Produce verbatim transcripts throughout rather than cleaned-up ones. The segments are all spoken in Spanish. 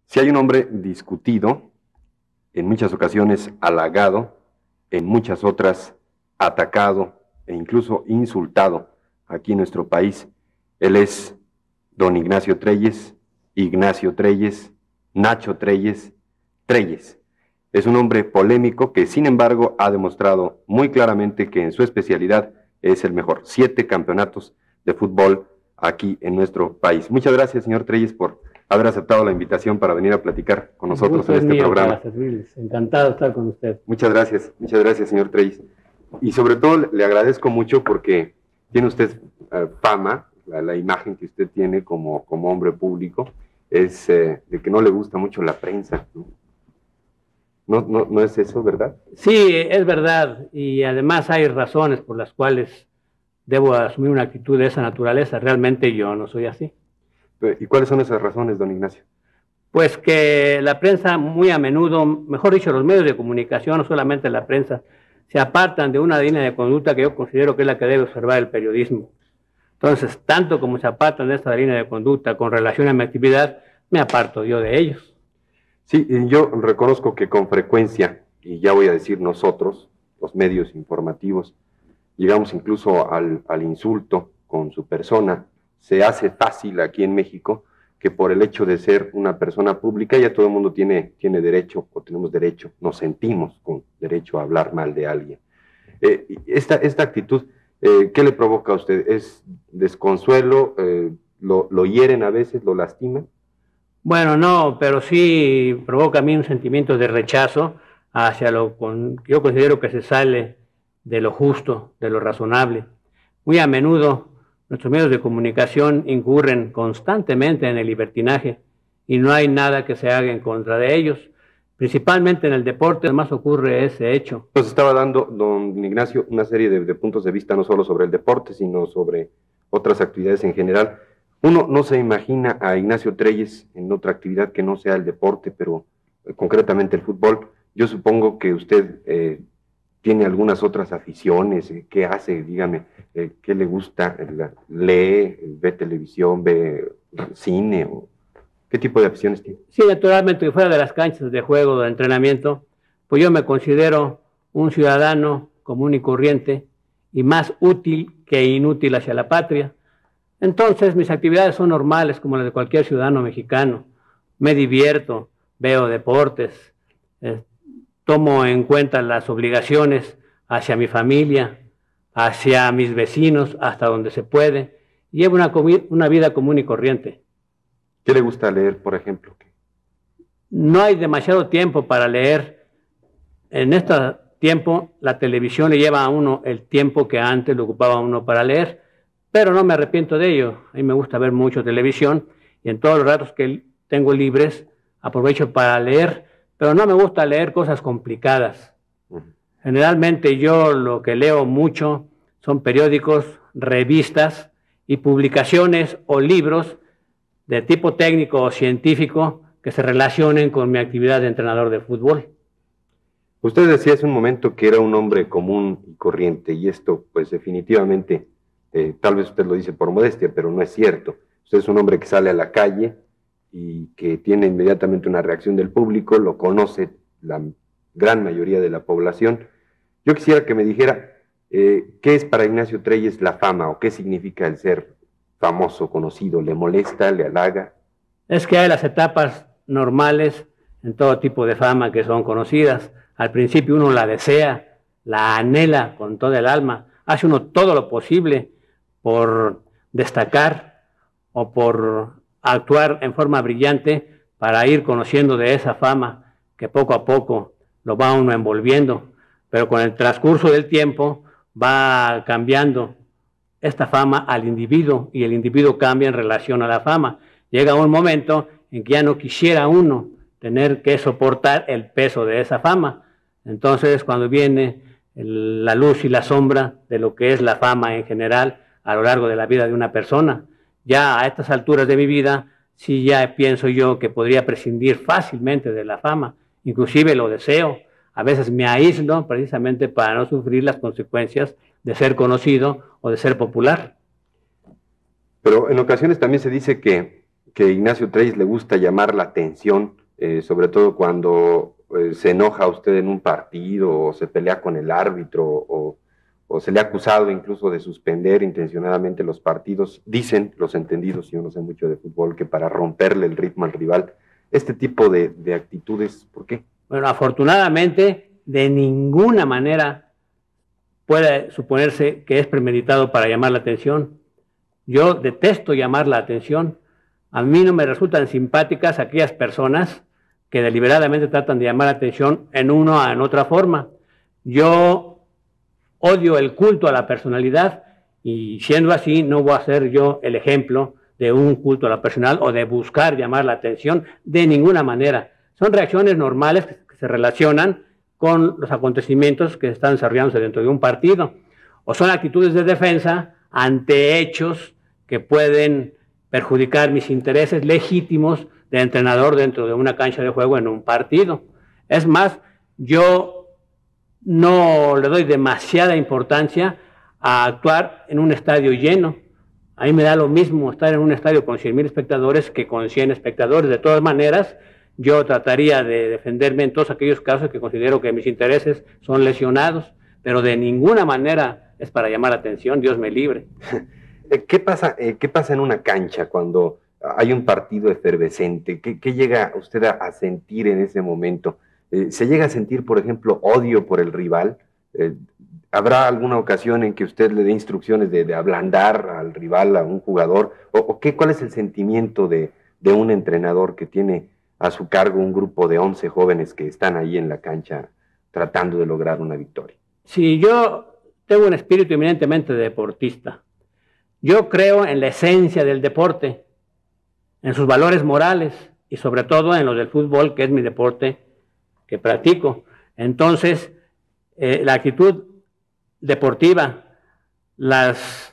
Si hay un hombre discutido, en muchas ocasiones halagado, en muchas otras atacado e incluso insultado aquí en nuestro país, él es don Ignacio Treyes, Ignacio Treyes, Nacho Treyes, Treyes. Es un hombre polémico que, sin embargo, ha demostrado muy claramente que en su especialidad es el mejor. Siete campeonatos de fútbol aquí en nuestro país. Muchas gracias, señor Treyes, por haber aceptado la invitación para venir a platicar con nosotros en este mío programa. Para servirles. Encantado de estar con usted. Muchas gracias, muchas gracias, señor Treyes. Y sobre todo le agradezco mucho porque tiene usted uh, fama, la, la imagen que usted tiene como, como hombre público es eh, de que no le gusta mucho la prensa, ¿no? No, no, no es eso, ¿verdad? Sí, es verdad, y además hay razones por las cuales debo asumir una actitud de esa naturaleza. Realmente yo no soy así. ¿Y cuáles son esas razones, don Ignacio? Pues que la prensa muy a menudo, mejor dicho, los medios de comunicación, no solamente la prensa, se apartan de una línea de conducta que yo considero que es la que debe observar el periodismo. Entonces, tanto como se apartan de esta línea de conducta con relación a mi actividad, me aparto yo de ellos. Sí, yo reconozco que con frecuencia, y ya voy a decir nosotros, los medios informativos, llegamos incluso al, al insulto con su persona. Se hace fácil aquí en México que por el hecho de ser una persona pública ya todo el mundo tiene, tiene derecho, o tenemos derecho, nos sentimos con derecho a hablar mal de alguien. Eh, esta, esta actitud, eh, ¿qué le provoca a usted? ¿Es desconsuelo? Eh, lo, ¿Lo hieren a veces? ¿Lo lastiman? Bueno, no, pero sí provoca a mí un sentimiento de rechazo hacia lo que yo considero que se sale de lo justo, de lo razonable. Muy a menudo nuestros medios de comunicación incurren constantemente en el libertinaje y no hay nada que se haga en contra de ellos. Principalmente en el deporte, más ocurre ese hecho. Nos estaba dando, don Ignacio, una serie de, de puntos de vista, no solo sobre el deporte, sino sobre otras actividades en general. Uno no se imagina a Ignacio Treyes en otra actividad que no sea el deporte, pero eh, concretamente el fútbol. Yo supongo que usted eh, tiene algunas otras aficiones. Eh, ¿Qué hace? Dígame, eh, ¿qué le gusta? ¿Lee? ¿Ve televisión? ¿Ve cine? O ¿qué tipo de aficiones tiene? Sí, naturalmente, fuera de las canchas de juego, de entrenamiento, pues yo me considero un ciudadano común y corriente y más útil que inútil hacia la patria. Entonces, mis actividades son normales como las de cualquier ciudadano mexicano. Me divierto, veo deportes, eh, tomo en cuenta las obligaciones hacia mi familia, hacia mis vecinos, hasta donde se puede. Llevo una, una vida común y corriente. ¿Qué le gusta leer, por ejemplo? No hay demasiado tiempo para leer. En este tiempo, la televisión le lleva a uno el tiempo que antes le ocupaba a uno para leer. Pero no me arrepiento de ello. A mí me gusta ver mucho televisión y en todos los ratos que tengo libres aprovecho para leer, pero no me gusta leer cosas complicadas. Uh-huh. Generalmente yo lo que leo mucho son periódicos, revistas y publicaciones o libros de tipo técnico o científico que se relacionen con mi actividad de entrenador de fútbol. Usted decía hace un momento que era un hombre común y corriente y esto pues definitivamente... Eh, tal vez usted lo dice por modestia, pero no es cierto. Usted es un hombre que sale a la calle y que tiene inmediatamente una reacción del público, lo conoce la gran mayoría de la población. Yo quisiera que me dijera, eh, ¿qué es para Ignacio Treyes la fama o qué significa el ser famoso, conocido? ¿Le molesta, le halaga? Es que hay las etapas normales en todo tipo de fama que son conocidas. Al principio uno la desea, la anhela con toda el alma, hace uno todo lo posible por destacar o por actuar en forma brillante para ir conociendo de esa fama que poco a poco lo va uno envolviendo, pero con el transcurso del tiempo va cambiando esta fama al individuo y el individuo cambia en relación a la fama. Llega un momento en que ya no quisiera uno tener que soportar el peso de esa fama. Entonces, cuando viene el, la luz y la sombra de lo que es la fama en general a lo largo de la vida de una persona, ya a estas alturas de mi vida, sí ya pienso yo que podría prescindir fácilmente de la fama, inclusive lo deseo. A veces me aíslo precisamente para no sufrir las consecuencias de ser conocido o de ser popular. Pero en ocasiones también se dice que, que Ignacio Treyes le gusta llamar la atención eh, sobre todo cuando eh, se enoja usted en un partido o se pelea con el árbitro o, o se le ha acusado incluso de suspender intencionadamente los partidos. Dicen los entendidos, yo no sé mucho de fútbol, que para romperle el ritmo al rival, este tipo de, de actitudes, ¿por qué? Bueno, afortunadamente, de ninguna manera puede suponerse que es premeditado para llamar la atención. Yo detesto llamar la atención. A mí no me resultan simpáticas aquellas personas que deliberadamente tratan de llamar la atención en una o en otra forma. Yo odio el culto a la personalidad y siendo así no voy a ser yo el ejemplo de un culto a la personal o de buscar llamar la atención de ninguna manera. Son reacciones normales que se relacionan con los acontecimientos que están desarrollándose dentro de un partido, o son actitudes de defensa ante hechos que pueden perjudicar mis intereses legítimos de entrenador dentro de una cancha de juego en un partido. Es más, yo no le doy demasiada importancia a actuar en un estadio lleno. A mí me da lo mismo estar en un estadio con cien mil espectadores que con cien espectadores. De todas maneras, yo trataría de defenderme en todos aquellos casos que considero que mis intereses son lesionados, pero de ninguna manera es para llamar la atención, Dios me libre. ¿Qué pasa, eh, ¿Qué pasa en una cancha cuando hay un partido efervescente? ¿Qué, qué llega usted a, a sentir en ese momento? Eh, ¿Se llega a sentir, por ejemplo, odio por el rival? Eh, ¿Habrá alguna ocasión en que usted le dé instrucciones de, de ablandar al rival, a un jugador? ¿O, o qué, cuál es el sentimiento de, de un entrenador que tiene a su cargo un grupo de once jóvenes que están ahí en la cancha tratando de lograr una victoria? Sí, yo tengo un espíritu eminentemente deportista. Yo creo en la esencia del deporte, en sus valores morales y sobre todo en los del fútbol, que es mi deporte que practico. Entonces, eh, la actitud deportiva, las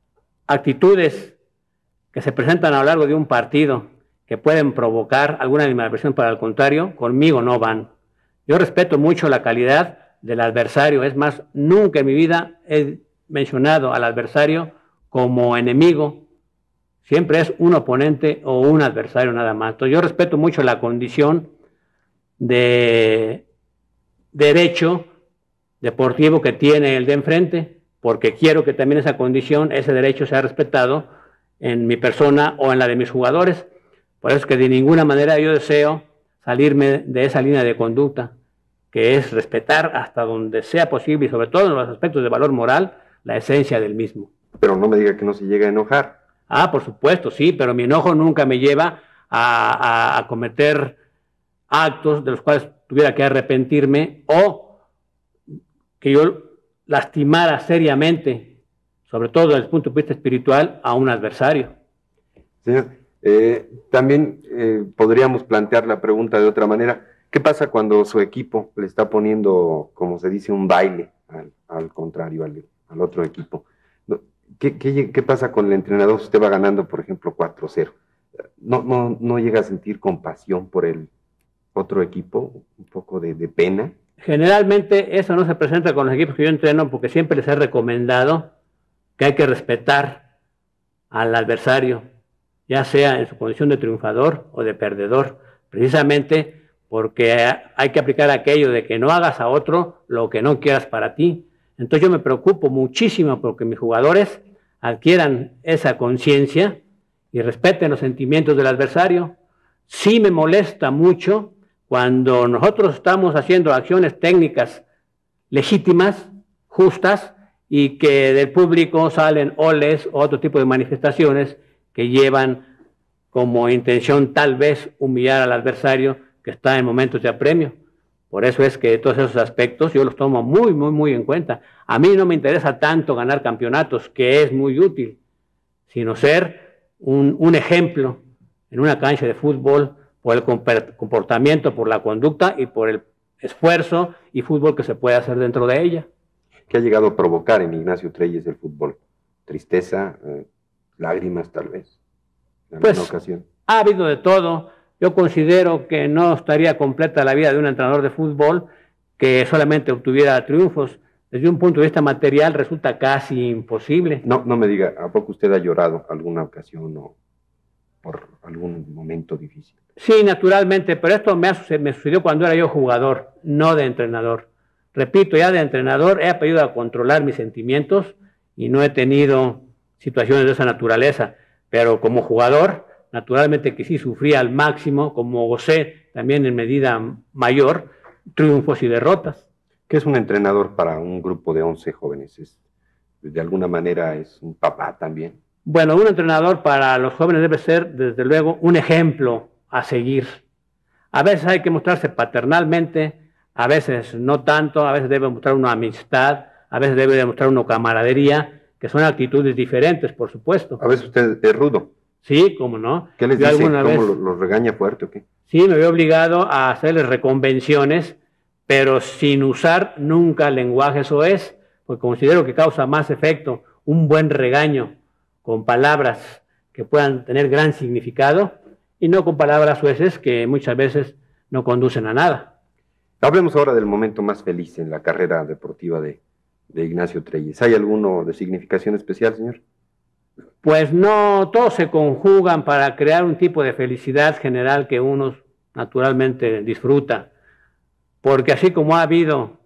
actitudes que se presentan a lo largo de un partido que pueden provocar alguna animadversión para el contrario, conmigo no van. Yo respeto mucho la calidad del adversario, es más, nunca en mi vida he mencionado al adversario como enemigo, siempre es un oponente o un adversario nada más. Entonces yo respeto mucho la condición de derecho deportivo que tiene el de enfrente, porque quiero que también esa condición, ese derecho sea respetado en mi persona o en la de mis jugadores. Por eso es que de ninguna manera yo deseo salirme de esa línea de conducta, que es respetar hasta donde sea posible y sobre todo en los aspectos de valor moral, la esencia del mismo. Pero no me diga que no se llega a enojar. Ah, por supuesto, sí, pero mi enojo nunca me lleva a, a, a cometer actos de los cuales tuviera que arrepentirme o que yo lastimara seriamente, sobre todo desde el punto de vista espiritual, a un adversario. Señor, eh, también eh, podríamos plantear la pregunta de otra manera. ¿Qué pasa cuando su equipo le está poniendo, como se dice, un baile al, al contrario, al, al otro equipo? ¿Qué, qué, ¿Qué pasa con el entrenador si usted va ganando, por ejemplo, cuatro cero? ¿No, no, ¿No llega a sentir compasión por el otro equipo? ¿Un poco de, de pena? Generalmente eso no se presenta con los equipos que yo entreno porque siempre les he recomendado que hay que respetar al adversario, ya sea en su condición de triunfador o de perdedor, precisamente porque hay que aplicar aquello de que no hagas a otro lo que no quieras para ti. Entonces yo me preocupo muchísimo porque mis jugadores adquieran esa conciencia y respeten los sentimientos del adversario. Sí me molesta mucho cuando nosotros estamos haciendo acciones técnicas legítimas, justas, y que del público salen oles o otro tipo de manifestaciones que llevan como intención tal vez humillar al adversario que está en momentos de apremio. Por eso es que todos esos aspectos yo los tomo muy, muy, muy en cuenta. A mí no me interesa tanto ganar campeonatos, que es muy útil, sino ser un, un ejemplo en una cancha de fútbol por el comportamiento, por la conducta y por el esfuerzo y fútbol que se puede hacer dentro de ella. ¿Qué ha llegado a provocar en Ignacio Treyes el fútbol? ¿Tristeza? Eh, ¿Lágrimas tal vez? ¿En alguna pues, ocasión? Ha habido de todo. Yo considero que no estaría completa la vida de un entrenador de fútbol que solamente obtuviera triunfos. Desde un punto de vista material resulta casi imposible. No, no me diga, ¿a poco usted ha llorado alguna ocasión o por algún momento difícil. Sí, naturalmente, pero esto me, ha, me sucedió cuando era yo jugador, no de entrenador. Repito, ya de entrenador he aprendido a controlar mis sentimientos y no he tenido situaciones de esa naturaleza, pero como jugador, naturalmente que sí sufrí al máximo, como gocé también en medida mayor, triunfos y derrotas. ¿Qué es un entrenador para un grupo de once jóvenes? ¿Es, de alguna manera es un papá también? Bueno, un entrenador para los jóvenes debe ser, desde luego, un ejemplo a seguir. A veces hay que mostrarse paternalmente, a veces no tanto, a veces debe mostrar una amistad, a veces debe demostrar una camaradería, que son actitudes diferentes, por supuesto. A veces usted es rudo. Sí, cómo no. ¿Qué les Yo dice? alguna ¿Cómo vez, los lo regaña fuerte o qué? Sí, me veo obligado a hacerles reconvenciones, pero sin usar nunca lenguaje soez, porque considero que causa más efecto un buen regaño con palabras que puedan tener gran significado y no con palabras soeces que muchas veces no conducen a nada. Hablemos ahora del momento más feliz en la carrera deportiva de, de Ignacio Treyes. ¿Hay alguno de significación especial, señor? Pues no, todos se conjugan para crear un tipo de felicidad general que uno naturalmente disfruta, porque así como ha habido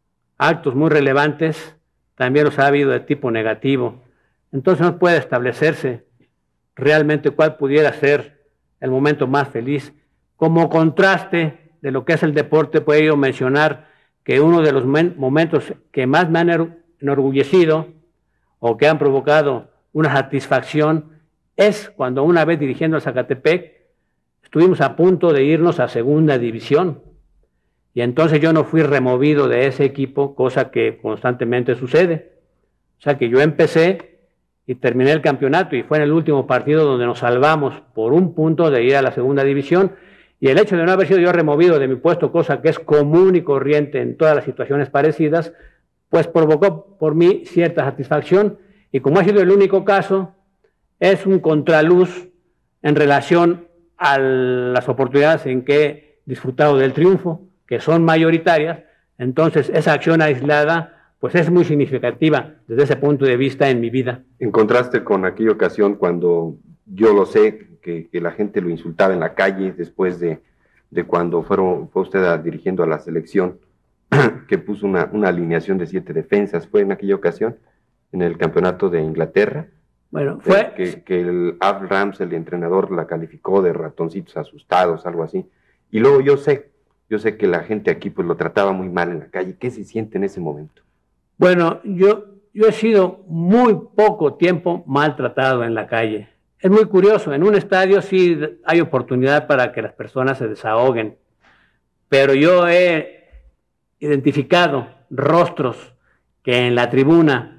actos muy relevantes, también los ha habido de tipo negativo. Entonces no puede establecerse realmente cuál pudiera ser el momento más feliz. Como contraste de lo que es el deporte, puedo yo mencionar que uno de los momentos que más me han enorgullecido o que han provocado una satisfacción es cuando una vez dirigiendo al Zacatepec estuvimos a punto de irnos a segunda división y entonces yo no fui removido de ese equipo, cosa que constantemente sucede. O sea que yo empecé y terminé el campeonato y fue en el último partido donde nos salvamos por un punto de ir a la segunda división y el hecho de no haber sido yo removido de mi puesto, cosa que es común y corriente en todas las situaciones parecidas, pues provocó por mí cierta satisfacción y como ha sido el único caso, es un contraluz en relación a las oportunidades en que he disfrutado del triunfo, que son mayoritarias. Entonces esa acción aislada pues es muy significativa desde ese punto de vista en mi vida. En contraste con aquella ocasión cuando yo lo sé, que, que la gente lo insultaba en la calle después de, de cuando fueron, fue usted a, dirigiendo a la selección, que puso una, una alineación de siete defensas, ¿fue en aquella ocasión? En el campeonato de Inglaterra. Bueno, fue... Que, que el Ab Ramsey, el entrenador, la calificó de ratoncitos asustados, algo así. Y luego yo sé, yo sé que la gente aquí pues lo trataba muy mal en la calle. ¿Qué se siente en ese momento? Bueno, yo, yo he sido muy poco tiempo maltratado en la calle. Es muy curioso, en un estadio sí hay oportunidad para que las personas se desahoguen, pero yo he identificado rostros que en la tribuna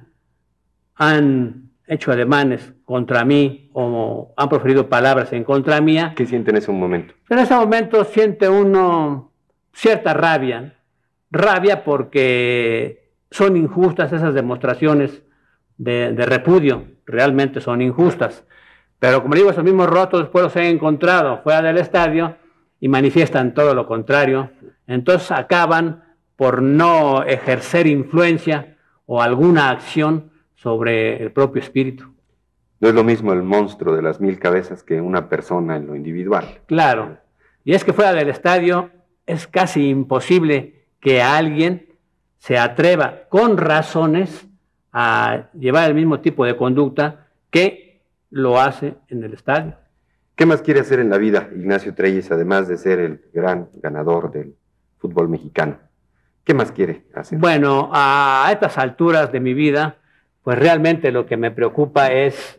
han hecho ademanes contra mí o han proferido palabras en contra mía. ¿Qué siente en ese momento? En ese momento siente uno cierta rabia, rabia porque son injustas esas demostraciones de, de repudio, realmente son injustas. Pero como digo, esos mismos rotos después los he encontrado fuera del estadio y manifiestan todo lo contrario. Entonces acaban por no ejercer influencia o alguna acción sobre el propio espíritu. No es lo mismo el monstruo de las mil cabezas que una persona en lo individual. Claro, y es que fuera del estadio es casi imposible que alguien se atreva con razones a llevar el mismo tipo de conducta que lo hace en el estadio. ¿Qué más quiere hacer en la vida Ignacio Treyes, además de ser el gran ganador del fútbol mexicano? ¿Qué más quiere hacer? Bueno, a estas alturas de mi vida, pues realmente lo que me preocupa es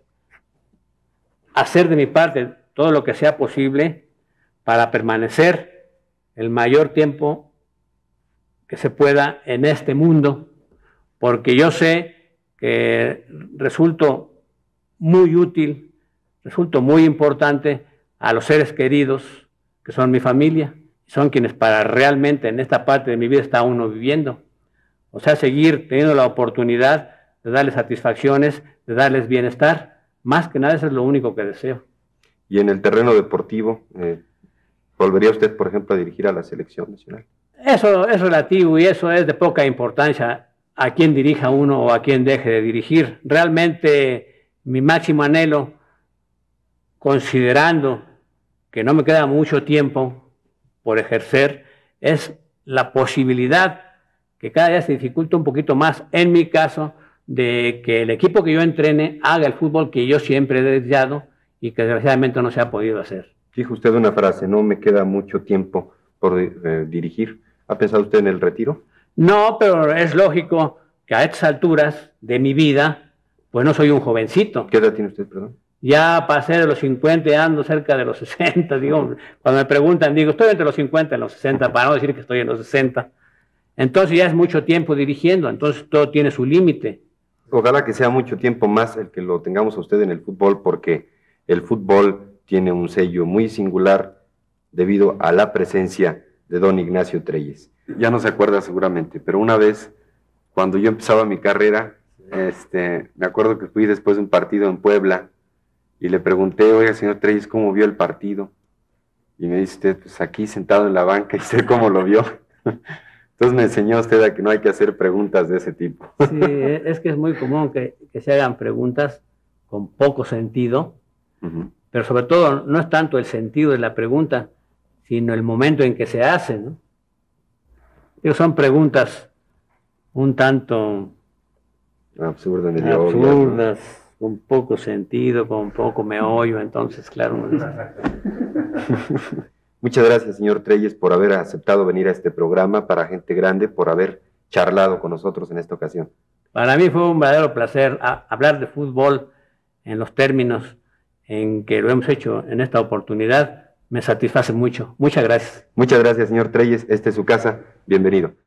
hacer de mi parte todo lo que sea posible para permanecer el mayor tiempo que se pueda en este mundo, porque yo sé que resulto muy útil, resulto muy importante a los seres queridos que son mi familia, son quienes para realmente en esta parte de mi vida está uno viviendo. O sea, seguir teniendo la oportunidad de darles satisfacciones, de darles bienestar. Más que nada eso es lo único que deseo. Y en el terreno deportivo, eh, ¿volvería usted, por ejemplo, a dirigir a la selección nacional? Eso es relativo y eso es de poca importancia a quién dirija uno o a quién deje de dirigir. Realmente mi máximo anhelo considerando que no me queda mucho tiempo por ejercer, es la posibilidad que cada día se dificulta un poquito más, en mi caso, de que el equipo que yo entrene haga el fútbol que yo siempre he deseado y que desgraciadamente no se ha podido hacer. Dijo usted una frase, no me queda mucho tiempo por eh, dirigir. ¿Ha pensado usted en el retiro? No, pero es lógico que a estas alturas de mi vida, pues no soy un jovencito. ¿Qué edad tiene usted, perdón? Ya pasé de los cincuenta y ando cerca de los sesenta, digo, cuando me preguntan, digo, estoy entre los cincuenta y los sesenta, para no decir que estoy en los sesenta. Entonces ya es mucho tiempo dirigiendo, entonces todo tiene su límite. Ojalá que sea mucho tiempo más el que lo tengamos a usted en el fútbol, porque el fútbol tiene un sello muy singular debido a la presencia de don Ignacio Treyes. Ya no se acuerda seguramente, pero una vez, cuando yo empezaba mi carrera, este, me acuerdo que fui después de un partido en Puebla y le pregunté, oiga, señor Treyes, ¿cómo vio el partido? Y me dice usted, pues aquí sentado en la banca y sé cómo lo vio. Entonces me enseñó usted a que no hay que hacer preguntas de ese tipo. Sí, es que es muy común que, que se hagan preguntas con poco sentido, uh-huh. Pero sobre todo no es tanto el sentido de la pregunta, sino el momento en que se hace, ¿no? Digo, son preguntas un tanto absurdas, absurdas, con poco sentido, con poco meollo, entonces, claro. No. Muchas gracias, señor Treyes, por haber aceptado venir a este programa para gente grande, por haber charlado con nosotros en esta ocasión. Para mí fue un verdadero placer a, hablar de fútbol en los términos en que lo hemos hecho en esta oportunidad. Me satisface mucho. Muchas gracias. Muchas gracias, señor Treyes. Esta es su casa. Bienvenido.